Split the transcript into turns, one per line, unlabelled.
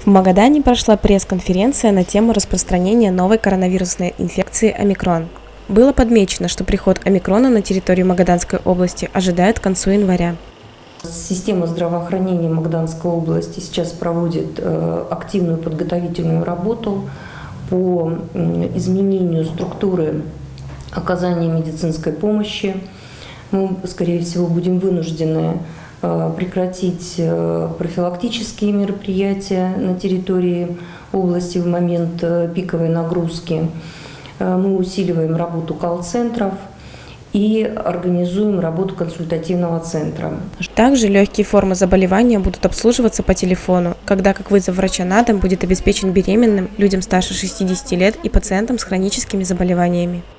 В Магадане прошла пресс-конференция на тему распространения новой коронавирусной инфекции омикрон. Было подмечено, что приход омикрона на территорию Магаданской области ожидают к концу января.
Система здравоохранения Магаданской области сейчас проводит активную подготовительную работу по изменению структуры оказания медицинской помощи. Мы, скорее всего, будем вынуждены прекратить профилактические мероприятия на территории области в момент пиковой нагрузки. Мы усиливаем работу колл-центров и организуем работу консультативного центра.
Также легкие формы заболевания будут обслуживаться по телефону, когда как вызов врача на дом будет обеспечен беременным, людям старше 60 лет и пациентам с хроническими заболеваниями.